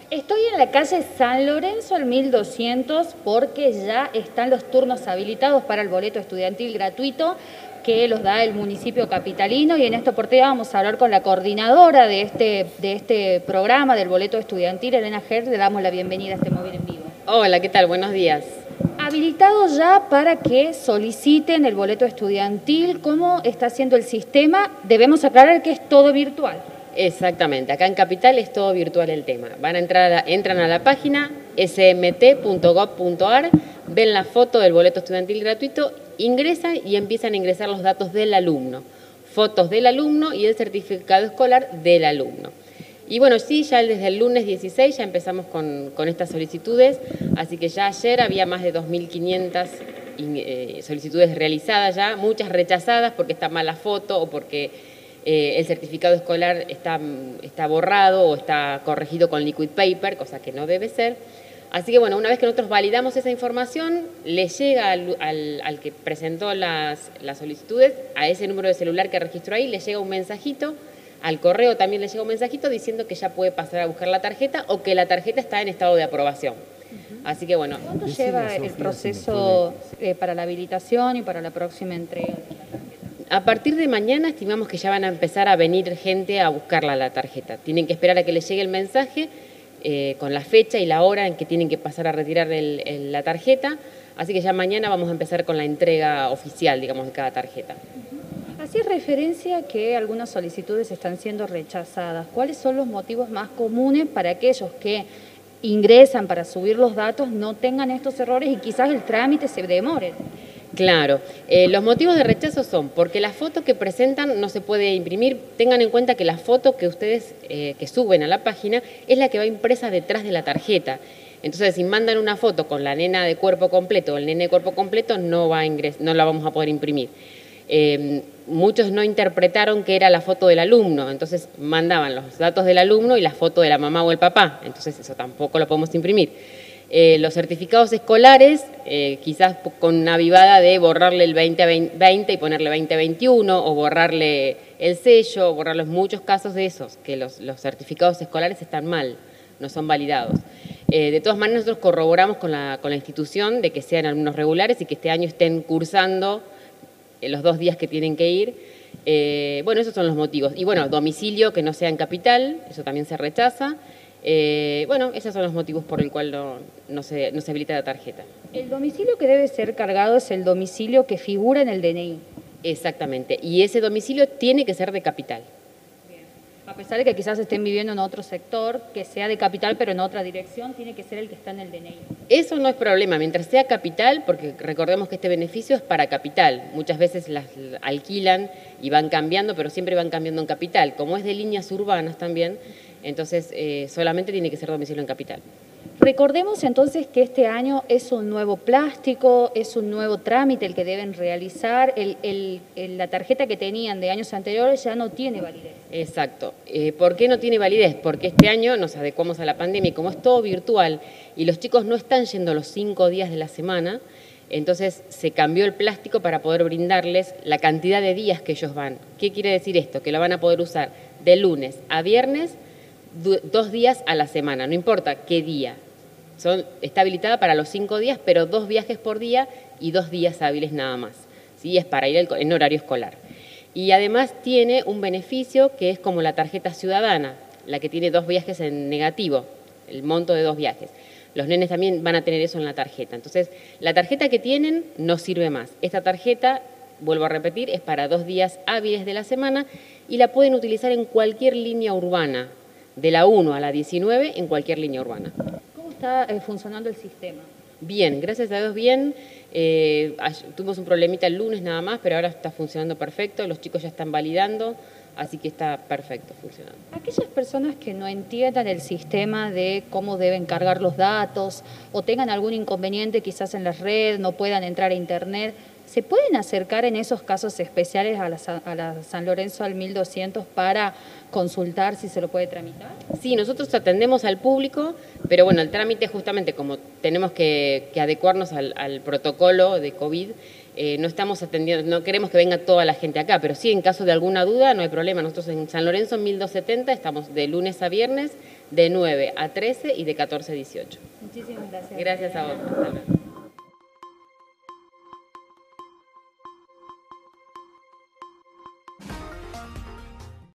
Estoy en la calle San Lorenzo al 1200 porque ya están los turnos habilitados para el boleto estudiantil gratuito que los da el municipio capitalino, y en esta oportunidad vamos a hablar con la coordinadora de este programa del boleto estudiantil, Elena Ger. Le damos la bienvenida a este móvil en vivo. Hola, ¿qué tal? Buenos días. Habilitado ya para que soliciten el boleto estudiantil. ¿Cómo está haciendo el sistema? Debemos aclarar que es todo virtual. Exactamente, acá en Capital es todo virtual el tema. Entran a la página smt.gov.ar, ven la foto del boleto estudiantil gratuito, ingresan y empiezan a ingresar los datos del alumno, fotos del alumno y el certificado escolar del alumno. Y bueno, sí, ya desde el lunes 16 ya empezamos con estas solicitudes, así que ya ayer había más de 2.500 solicitudes realizadas ya, muchas rechazadas porque está mala foto o porque el certificado escolar está borrado o está corregido con liquid paper, cosa que no debe ser. Así que bueno, una vez que nosotros validamos esa información, le llega al que presentó las solicitudes, a ese número de celular que registró ahí, le llega un mensajito, al correo también le llega un mensajito diciendo que ya puede pasar a buscar la tarjeta o que la tarjeta está en estado de aprobación. Así que bueno. ¿Cuánto lleva el proceso para la habilitación y para la próxima entrega? A partir de mañana estimamos que ya van a empezar a venir gente a buscarla la tarjeta. Tienen que esperar a que les llegue el mensaje con la fecha y la hora en que tienen que pasar a retirar la tarjeta. Así que ya mañana vamos a empezar con la entrega oficial, digamos, de cada tarjeta. Hacía referencia que algunas solicitudes están siendo rechazadas. ¿Cuáles son los motivos más comunes para aquellos que ingresan para subir los datos no tengan estos errores y quizás el trámite se demore? Claro, los motivos de rechazo son porque la foto que presentan no se puede imprimir. Tengan en cuenta que la foto que ustedes que suben a la página es la que va impresa detrás de la tarjeta. Entonces, si mandan una foto con la nena de cuerpo completo o el nene de cuerpo completo, no la vamos a poder imprimir. Muchos no interpretaron que era la foto del alumno, entonces mandaban los datos del alumno y la foto de la mamá o el papá, entonces eso tampoco lo podemos imprimir. Los certificados escolares, quizás con una avivada de borrarle el 2020 y ponerle 2021 o borrarle el sello, borrarle muchos casos de esos, que los certificados escolares están mal, no son validados. De todas maneras, nosotros corroboramos con la institución de que sean alumnos regulares y que este año estén cursando los 2 días que tienen que ir. Bueno, esos son los motivos. Y bueno, domicilio que no sea en Capital, eso también se rechaza. Bueno, esos son los motivos por el cual no se habilita la tarjeta. El domicilio que debe ser cargado es el domicilio que figura en el DNI. Exactamente, y ese domicilio tiene que ser de Capital. Bien. A pesar de que quizás estén viviendo en otro sector, que sea de Capital pero en otra dirección, tiene que ser el que está en el DNI. Eso no es problema, mientras sea Capital, porque recordemos que este beneficio es para Capital. Muchas veces las alquilan y van cambiando, pero siempre van cambiando en Capital. Como es de líneas urbanas también, entonces solamente tiene que ser domicilio en Capital. Recordemos entonces que este año es un nuevo plástico, es un nuevo trámite el que deben realizar. La tarjeta que tenían de años anteriores ya no tiene validez. Exacto. ¿Por qué no tiene validez? Porque este año nos adecuamos a la pandemia y como es todo virtual y los chicos no están yendo los 5 días de la semana, entonces se cambió el plástico para poder brindarles la cantidad de días que ellos van. ¿Qué quiere decir esto? Que lo van a poder usar de lunes a viernes 2 días a la semana, no importa qué día. Está habilitada para los 5 días, pero 2 viajes por día y 2 días hábiles nada más. ¿Sí? Es para ir en horario escolar. Y además tiene un beneficio que es como la tarjeta ciudadana, la que tiene 2 viajes en negativo, el monto de 2 viajes. Los nenes también van a tener eso en la tarjeta. Entonces, la tarjeta que tienen no sirve más. Esta tarjeta, vuelvo a repetir, es para 2 días hábiles de la semana y la pueden utilizar en cualquier línea urbana, de la 1 a la 19, en cualquier línea urbana. ¿Cómo está funcionando el sistema? Bien, gracias a Dios bien. Tuvimos un problemita el lunes nada más, pero ahora está funcionando perfecto. Los chicos ya están validando, así que está perfecto funcionando. Aquellas personas que no entiendan el sistema de cómo deben cargar los datos o tengan algún inconveniente quizás en la red, no puedan entrar a internet, ¿se pueden acercar en esos casos especiales a la San Lorenzo al 1200 para consultar si se lo puede tramitar? Sí, nosotros atendemos al público, pero bueno, el trámite justamente como tenemos que adecuarnos al protocolo de COVID, no estamos atendiendo, no queremos que venga toda la gente acá, pero sí, en caso de alguna duda, no hay problema. Nosotros en San Lorenzo 1270 estamos de lunes a viernes, de 9 a 13 y de 14 a 18. Muchísimas gracias. Gracias a vos. Hasta luego.